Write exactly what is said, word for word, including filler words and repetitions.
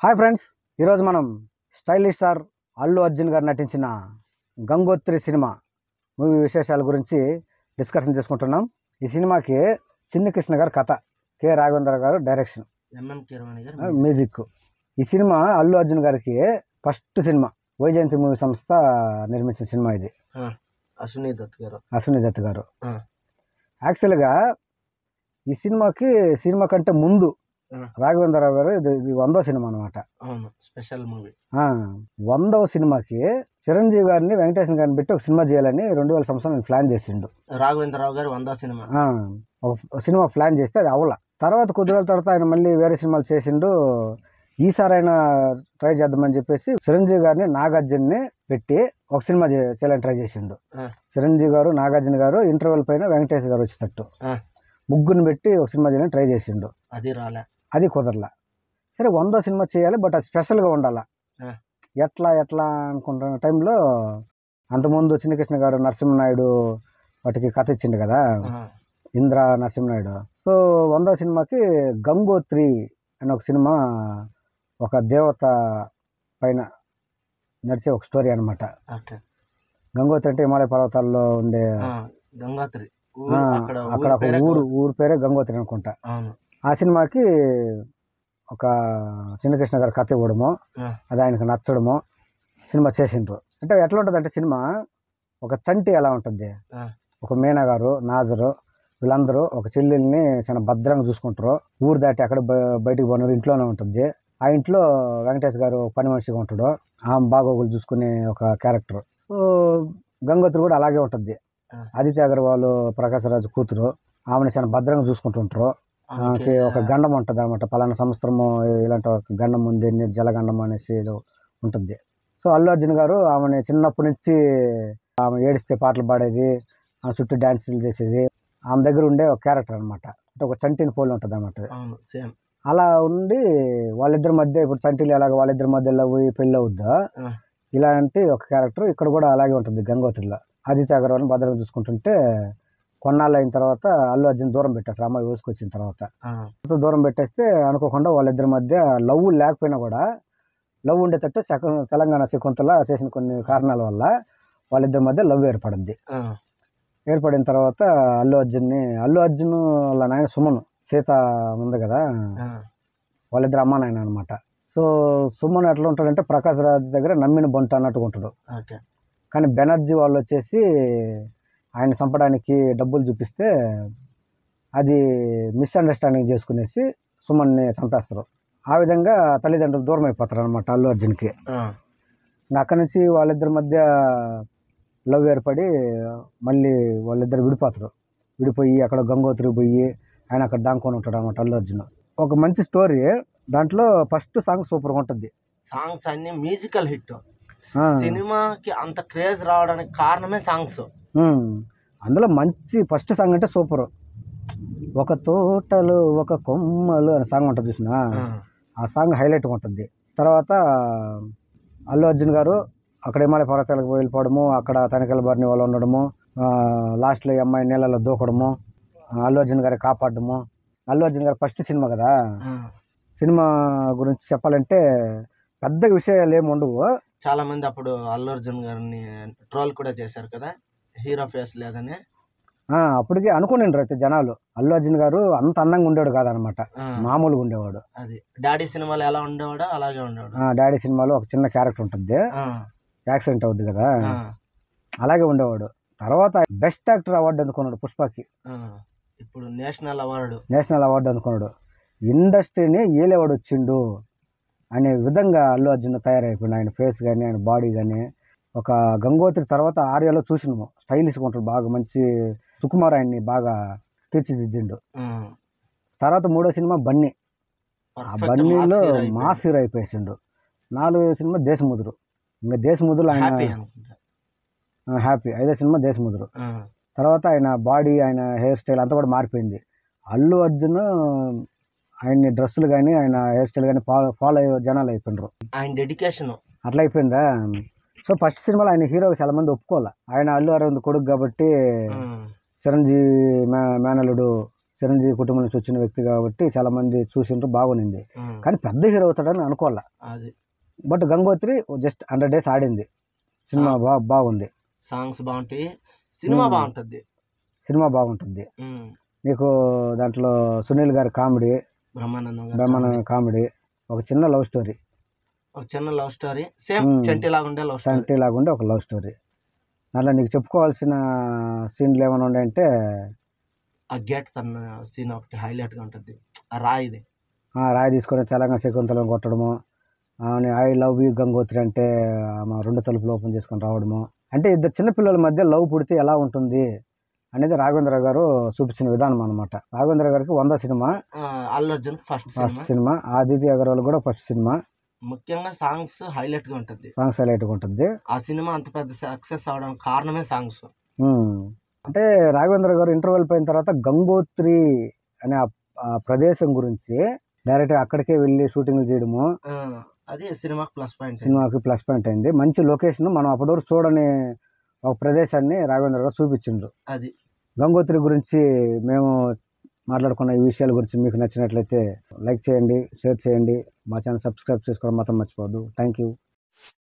Hi friends, ఈరోజు మనం stylish star Allu Arjun గారు నటించిన గంగోత్రి సినిమా మూవీ విశేషాల గురించి డిస్కషన్ చేసుకుంటున్నాం. ఈ సినిమాకి చిన్ని కృష్ణ గారు కథ, కె రాఘవేంద్ర గారు డైరెక్షన్, మ్యూజిక్. ఈ సినిమా అల్లు అర్జున్ గారికి ఫస్ట్ సినిమా. వైజయంతి మూవీ సంస్థ నిర్మించిన సినిమా ఇది. అశ్విని దత్ గారు అశ్విని దత్ గారు యాక్చువల్గా ఈ సినిమాకి సినిమా కంటే ముందు రాఘవేంద్రరావు గారు ఇది వందో సినిమా అనమాట. Special movie. వందవ సినిమాకి చిరంజీవి గారిని వెంకటేశ్వర గారిని పెట్టి ఒక సినిమా చేయాలని రెండు వేల సంవత్సరం ప్లాన్ చేసిండు. రాఘవేంద్రరావు గారు వందో సినిమా ఒక సినిమా ప్లాన్ చేస్తే అది అవల. తర్వాత కొద్ది రోజుల తర్వాత ఆయన మళ్ళీ వేరే సినిమాలు చేసిండు. ఈసారి ఆయన ట్రై చేద్దామని చెప్పేసి చిరంజీవి గారిని నాగార్జున్ని పెట్టి ఒక సినిమా చేయాలని ట్రై చేసిండు. చిరంజీవి గారు నాగార్జున గారు ఇంటర్వెల్ పైన వెంకటేశ్వర గారు వచ్చేటట్టు ముగ్గురిని పెట్టి ఒక సినిమా చేయాలని ట్రై చేసిండు. అది రాలే, అది కుదరలా. సరే వందో సినిమా చేయాలి, బట్ అది స్పెషల్గా ఉండాలా. ఎట్లా ఎట్లా అనుకుంటున్న టైంలో అంతకుముందు చిన్నకృష్ణ గారు నరసింహనాయుడు వాటికి కథ ఇచ్చిండు కదా, ఇంద్ర నరసింహనాయుడు. సో వందో సినిమాకి గంగోత్రి అనే ఒక సినిమా, ఒక దేవత పైన నడిచే ఒక స్టోరీ అనమాట. గంగోత్రి అంటే హిమాలయ పర్వతాల్లో ఉండే గంగోత్రి, అక్కడ ఒక ఊరు ఊరు పేరే గంగోత్రి అనుకుంటా. ఆ సినిమాకి ఒక చిన్నకృష్ణ గారు కథ ఇవ్వడము, అది ఆయనకు నచ్చడము, సినిమా చేసిండ్రు. అంటే ఎట్లా ఉంటుంది అంటే సినిమా ఒక చంటి ఎలా ఉంటుంది, ఒక మీనా గారు నాజరు వీళ్ళందరూ ఒక చెల్లెల్ని చాలా భద్రంగా చూసుకుంటారు. ఊరు దాటి అక్కడ బయటికి పోయినారు, ఇంట్లోనే ఉంటుంది. ఆ ఇంట్లో వెంకటేష్ గారు పని మనిషిగా ఉంటాడు, ఆమె బాగోగులు చూసుకునే ఒక క్యారెక్టర్. సో గంగోత్రి కూడా అలాగే ఉంటుంది. ఆదిత్య అగర్వాల్ ప్రకాశ్ రాజు కూతురు, ఆమెను చాలా భద్రంగా చూసుకుంటుంటారు. ఆమెకి ఒక గండం ఉంటుంది అనమాట, పలానా సంవత్సరము ఇలాంటి ఒక గండం ఉంది, జలగండం అనేసి ఉంటుంది. సో అల్లు అర్జున్ గారు ఆమెని చిన్నప్పటి నుంచి ఆమె ఏడిస్తే పాటలు పాడేది, ఆమె చుట్టూ డ్యాన్సులు చేసేది, ఆమె దగ్గర ఉండే ఒక క్యారెక్టర్ అనమాట. అంటే ఒక చంటిని పోలి ఉంటుంది అనమాట. అలా ఉండి వాళ్ళిద్దరి మధ్య, ఇప్పుడు చంటిలు ఎలాగ వాళ్ళిద్దరి మధ్య లవ్ పెళ్ళి అవుద్దా, ఇలాంటి ఒక క్యారెక్టర్ ఇక్కడ కూడా అలాగే ఉంటుంది గంగోత్రిలో. ఆదిత్య అగర్వాల్ని భద్రంగా చూసుకుంటుంటే కొన్నాళ్ళు అయిన తర్వాత అల్లు అర్జున్ దూరం పెట్టేస్తారు. అమ్మాయి వేసుకొచ్చిన తర్వాత దూరం పెట్టేస్తే అనుకోకుండా వాళ్ళిద్దరి మధ్య లవ్ లేకపోయినా కూడా లవ్ ఉండేటట్టు శక తెలంగాణ శకుంతల చేసిన కొన్ని కారణాల వల్ల వాళ్ళిద్దరి మధ్య లవ్ ఏర్పడింది. ఏర్పడిన తర్వాత అల్లు అర్జున్ని అల్లు అర్జున్ వాళ్ళ నాయన సుమన్, సీత ఉంది కదా, వాళ్ళిద్దరు అమ్మా నాయన అనమాట. సో సుమన్ ఎట్లా ఉంటాడంటే ప్రకాశ్ రాజ్ దగ్గర నమ్మిన బొంట అన్నట్టుగా ఉంటాడు. కానీ బెనర్జీ వాళ్ళు వచ్చేసి ఆయన చంపడానికి డబ్బులు చూపిస్తే అది మిస్అండర్స్టాండింగ్ చేసుకునేసి సుమన్ని చంపేస్తారు. ఆ విధంగా తల్లిదండ్రులు దూరం అయిపోతారు అనమాట అల్లు అర్జున్కి. ఇంకా అక్కడి నుంచి వాళ్ళిద్దరి మధ్య లవ్ ఏర్పడి మళ్ళీ వాళ్ళిద్దరు విడిపోతారు. విడిపోయి అక్కడ గంగోత్రి పోయి ఆయన అక్కడ దాంకొని ఉంటాడు అనమాట అల్లు అర్జున్. ఒక మంచి స్టోరీ. దాంట్లో ఫస్ట్ సాంగ్ సూపర్గా ఉంటుంది. సాంగ్స్ అన్ని మ్యూజికల్ హిట్. సినిమాకి అంత క్రేజ్ రావడానికి కారణమే సాంగ్స్. అందులో మంచి ఫస్ట్ సాంగ్ అంటే సూపర్. ఒక తోటలు ఒక కొమ్మలు అనే సాంగ్ ఉంటుంది చూసిన, ఆ సాంగ్ హైలైట్గా ఉంటుంది. తర్వాత అల్లు అర్జున్ గారు అక్కడ హిమాలయ పర్వతాలకు వెళ్ళిపోవడము, అక్కడ తనిఖీల బారిన వాళ్ళు ఉండడము, లాస్ట్లో ఈ అమ్మాయి నీళ్ళలో దూకడము, అల్లు అర్జున్ గారి కాపాడము. అల్లు అర్జున్ గారు ఫస్ట్ సినిమా కదా, సినిమా గురించి చెప్పాలంటే పెద్ద విషయాలు ఏమి ఉండవు. చాలా మంది అప్పుడు అల్లు అర్జున్ గారిని ట్రోల్ కూడా చేశారు కదా, హీరో ఫేస్ లేదని. అప్పటికి అనుకునేండ్రు అయితే జనాలు, అల్లు అర్జున్ గారు అంత అందంగా ఉండేవాడు కాదనమాట, మామూలుగా ఉండేవాడు. అది డాడీ సినిమాలో ఎలా ఉండేవాడో అలాగే ఉండేవాడు. డాడీ సినిమాలో ఒక చిన్న క్యారెక్టర్ ఉంటుంది, యాక్సిడెంట్ అవుద్ది కదా, అలాగే ఉండేవాడు. తర్వాత బెస్ట్ యాక్టర్ అవార్డు అందుకున్నాడు పుష్పకి. ఇప్పుడు నేషనల్ అవార్డు నేషనల్ అవార్డు అందుకున్నాడు. ఇండస్ట్రీని ఏలేవాడు వచ్చిండు అనే విధంగా అల్లు అర్జున్ తయారైపోయింది. ఆయన ఫేస్ కానీ ఆయన బాడీ కానీ. ఒక గంగోత్రి తర్వాత ఆర్యాలో చూసినాము, స్టైలిష్గా ఉంటాడు, బాగా మంచి సుకుమార్ ఆయన్ని బాగా తీర్చిదిద్దిండు. తర్వాత మూడో సినిమా బన్నీ, ఆ బన్నీలో మాస్ హీరో అయిపోయేసిండు. నాలుగో సినిమా దేశముదురు, ఇంకా దేశముదురు ఆయన హ్యాపీ. ఐదో సినిమా దేశముదురు. తర్వాత ఆయన బాడీ ఆయన హెయిర్ స్టైల్ అంతా కూడా మారిపోయింది. అల్లు అర్జున్ ఆయన్ని డ్రెస్సులు కానీ ఆయన హెయిర్ స్టైల్ కానీ ఫాలో ఫాలో అయ్యే జనాలు అయిపోయినారు. ఆయన డెడికేషన్ అట్లా అయిపోయిందా. సో ఫస్ట్ సినిమాలో ఆయన హీరోకి చాలా మంది ఒప్పుకోవాలి. ఆయన అల్లు అరవింద్ కొడుకు కాబట్టి చిరంజీవి మే మేనలుడు చిరంజీవి కుటుంబం నుంచి వచ్చిన వ్యక్తి కాబట్టి చాలా మంది చూసిండ్రు, బాగునింది. ఉమ్, కానీ పెద్ద హీరో అవుతాడని అనుకోవాలా. అది but Gangotri just hundred days ఆడింది, సినిమా బా బాగుంది, సాంగ్స్ బాగుంటాయి, సినిమా ఉమ్. బాగుంటుంది. సినిమా బాగుంటుంది. ఉమ్, నీకు దాంట్లో సునీల్ గారి కామెడీ, బ్రహ్మానందం గారి బ్రహ్మానంద comedy. కామెడీ, ఒక చిన్న లవ్ స్టోరీ, ఒక చిన్న love story, same um. Chanti లాగా ఉండే లవ్ స్టోరీ. సంటి లాగుండే ఒక లవ్ స్టోరీ. దాంట్లో నీకు చెప్పుకోవాల్సిన సీన్లు ఏమైనా ఉన్నాయంటే, ఆ గేట్ తన సీన్ ఒకటి హైలైట్ గా ఉంటుంది. ఆ రాయిది ఆ రాయి తీసుకొని తెలంగాణ శకుంతలం కొట్టడము, ఐ లవ్ యూ గంగోత్రి అంటే ఆమె రెండు తలుపులు ఓపెన్ చేసుకొని రావడము, అంటే ఇద్దరు చిన్నపిల్లల మధ్య లవ్ పుడితే ఎలా ఉంటుంది అనేది రాఘవేంద్ర గారు చూపించిన విధానం అనమాట. రాఘవేంద్ర గారికి వంద సినిమా, ఆ, Allu Arjun first first cinema. Cinema, Aditya Agarwal కూడా ఫస్ట్ సినిమా. ముఖ్యంగా సాంగ్స్ హైలైట్ గా ఉంటుంది. సాంగ్స్ హైలైట్గా ఉంటుంది. ఆ సినిమా అంత పెద్ద సక్సెస్ అవడానికి కారణమే సాంగ్స్. ఉమ్. అంటే రాఘవేంద్ర గారు ఇంటర్వెల్ పోయిన తర్వాత గంగోత్రి అనే ఆ- ఆ ప్రదేశం గురించి డైరెక్ట్ అక్కడికే వెళ్ళి షూటింగ్లు చేయడము ఆ, అది సినిమాకి ప్లస్ పాయింట్. సినిమాకి ప్లస్ పాయింట్ అయింది. మంచి లొకేషన్, మనం అప్పటివరకు చూడని ఒక ప్రదేశాన్ని రాఘవేంద్ర గారు చూపించిండ్రు. అది గంగోత్రి గురించి మేము మాట్లాడుకున్న ఈ విషయాల గురించి మీకు నచ్చినట్లయితే లైక్ చేయండి, షేర్ చేయండి, మా ఛానల్ సబ్స్క్రైబ్ చేసుకోవడం మాత్రం మర్చిపోవద్దు. Thank you.